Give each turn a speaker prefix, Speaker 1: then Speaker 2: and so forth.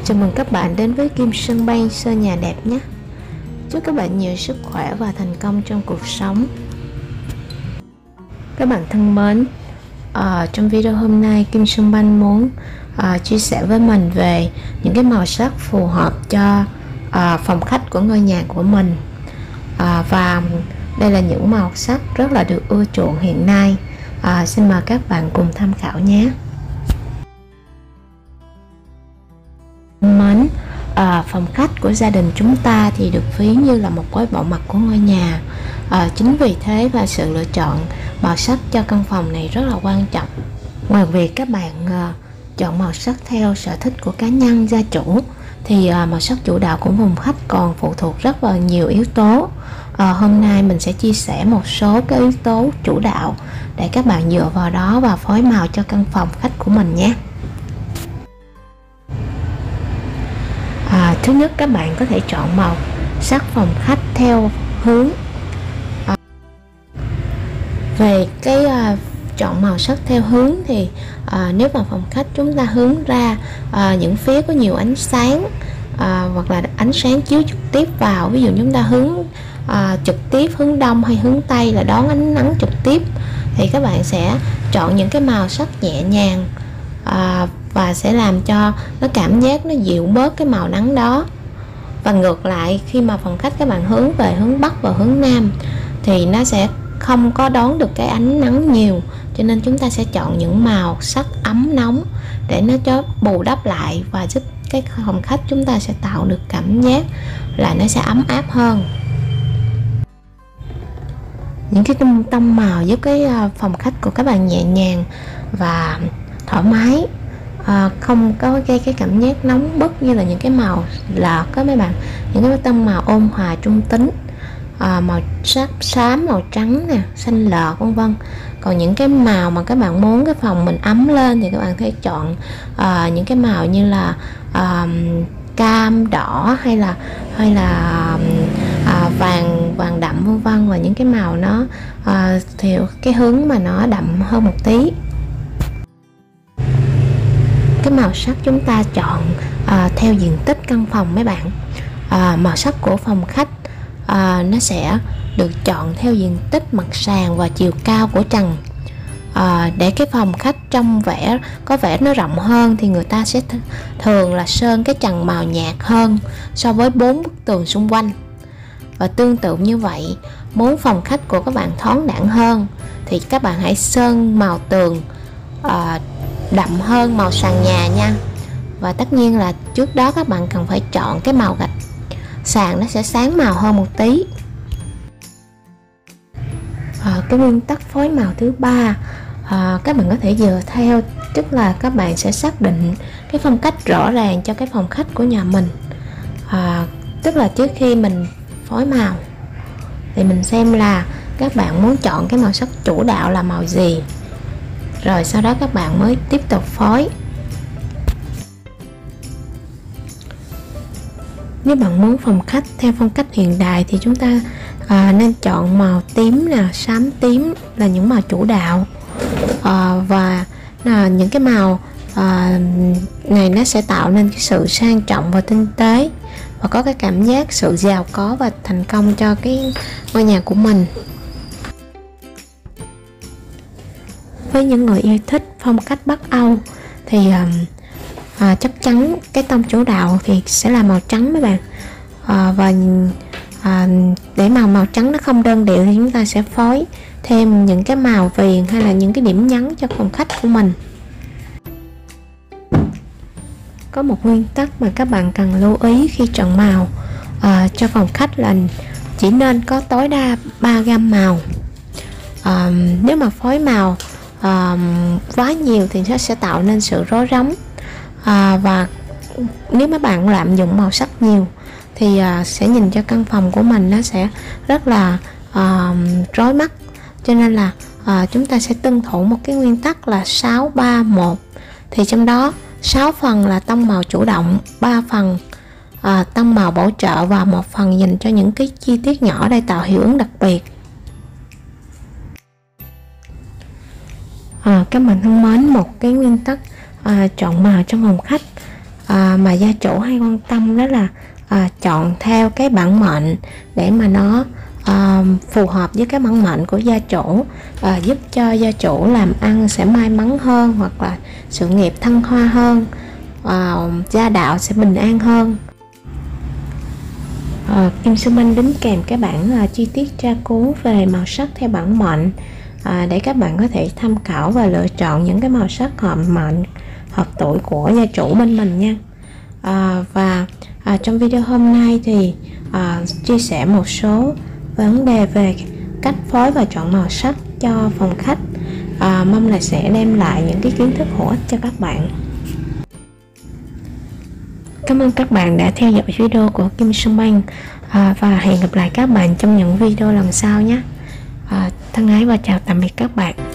Speaker 1: Chào mừng các bạn đến với Kim Sơn Ban Sơn Nhà Đẹp nhé. Chúc các bạn nhiều sức khỏe và thành công trong cuộc sống. Các bạn thân mến, trong video hôm nay Kim Sơn Ban muốn chia sẻ với mình về những cái màu sắc phù hợp cho phòng khách của ngôi nhà của mình. Và đây là những màu sắc rất là được ưa chuộng hiện nay. Xin mời các bạn cùng tham khảo nhé. Mến, phòng khách của gia đình chúng ta thì được ví như là một khối bảo mật của ngôi nhà. Chính vì thế và sự lựa chọn màu sắc cho căn phòng này rất là quan trọng. Ngoài việc các bạn chọn màu sắc theo sở thích của cá nhân gia chủ, thì màu sắc chủ đạo của phòng khách còn phụ thuộc rất là nhiều yếu tố. Hôm nay mình sẽ chia sẻ một số cái yếu tố chủ đạo để các bạn dựa vào đó và phối màu cho căn phòng khách của mình nhé. Thứ nhất, các bạn có thể chọn màu sắc phòng khách theo hướng về cái chọn màu sắc theo hướng thì nếu mà phòng khách chúng ta hướng ra những phía có nhiều ánh sáng, hoặc là ánh sáng chiếu trực tiếp vào, ví dụ chúng ta hướng trực tiếp hướng đông hay hướng tây là đón ánh nắng trực tiếp, thì các bạn sẽ chọn những cái màu sắc nhẹ nhàng và sẽ làm cho nó cảm giác nó dịu bớt cái màu nắng đó. Và ngược lại, khi mà phòng khách các bạn hướng về hướng bắc và hướng nam thì nó sẽ không có đón được cái ánh nắng nhiều, cho nên chúng ta sẽ chọn những màu sắc ấm nóng để nó cho bù đắp lại và giúp cái phòng khách chúng ta sẽ tạo được cảm giác là nó sẽ ấm áp hơn. Những cái tông màu giúp cái phòng khách của các bạn nhẹ nhàng và thoải mái, không có gây cái cảm giác nóng bức như là những cái màu lợt đó mấy bạn, những cái tông màu ôn hòa trung tính, màu sắc xám, màu trắng nè, xanh lợt vân vân. Còn những cái màu mà các bạn muốn cái phòng mình ấm lên thì các bạn có thể chọn những cái màu như là cam, đỏ hay là vàng đậm vân vân, và những cái màu nó theo cái hướng mà nó đậm hơn một tí. Cái màu sắc chúng ta chọn theo diện tích căn phòng mấy bạn. Màu sắc của phòng khách nó sẽ được chọn theo diện tích mặt sàn và chiều cao của trần. Để cái phòng khách trông có vẻ nó rộng hơn thì người ta sẽ thường là sơn cái trần màu nhạt hơn so với 4 bức tường xung quanh. Và tương tự như vậy, muốn phòng khách của các bạn thoáng đãng hơn thì các bạn hãy sơn màu tường đậm hơn màu sàn nhà nha. Và tất nhiên là trước đó các bạn cần phải chọn cái màu gạch sàn nó sẽ sáng màu hơn một tí. Cái nguyên tắc phối màu thứ ba, các bạn có thể dựa theo, tức là các bạn sẽ xác định cái phong cách rõ ràng cho cái phòng khách của nhà mình. Tức là trước khi mình phối màu thì mình xem là các bạn muốn chọn cái màu sắc chủ đạo là màu gì, rồi sau đó các bạn mới tiếp tục phối. Nếu bạn muốn phòng khách theo phong cách hiện đại thì chúng ta nên chọn màu tím nè, xám tím là những màu chủ đạo. Và những cái màu này nó sẽ tạo nên cái sự sang trọng và tinh tế, và có cái cảm giác sự giàu có và thành công cho cái ngôi nhà của mình. Với những người yêu thích phong cách Bắc Âu thì chắc chắn cái tông chủ đạo thì sẽ là màu trắng mấy bạn. Và để màu trắng nó không đơn điệu thì chúng ta sẽ phối thêm những cái màu viền hay là những cái điểm nhấn cho phòng khách của mình. Có một nguyên tắc mà các bạn cần lưu ý khi chọn màu cho phòng khách là chỉ nên có tối đa 3 gam màu. Nếu mà phối màu quá nhiều thì nó sẽ tạo nên sự rối rắm, và nếu mấy bạn lạm dụng màu sắc nhiều thì sẽ nhìn cho căn phòng của mình nó sẽ rất là rối mắt. Cho nên là chúng ta sẽ tuân thủ một cái nguyên tắc là 6-3-1, thì trong đó 6 phần là tông màu chủ động, 3 phần tông màu bổ trợ và 1 phần dành cho những cái chi tiết nhỏ để tạo hiệu ứng đặc biệt. Các bạn thân mến, một cái nguyên tắc chọn màu trong phòng khách mà gia chủ hay quan tâm đó là chọn theo cái bản mệnh để mà nó phù hợp với cái bản mệnh của gia chủ, giúp cho gia chủ làm ăn sẽ may mắn hơn, hoặc là sự nghiệp thăng hoa hơn, gia đạo sẽ bình an hơn. Kim Xuân Anh đính kèm cái bản chi tiết tra cứu về màu sắc theo bản mệnh, để các bạn có thể tham khảo và lựa chọn những cái màu sắc hợp mệnh, hợp tuổi của gia chủ bên mình nha. Và trong video hôm nay thì chia sẻ một số vấn đề về cách phối và chọn màu sắc cho phòng khách, mong là sẽ đem lại những cái kiến thức hữu ích cho các bạn. Cảm ơn các bạn đã theo dõi video của Kim Xuân Anh, và hẹn gặp lại các bạn trong những video lần sau nhé. Thân ái và chào tạm biệt các bạn.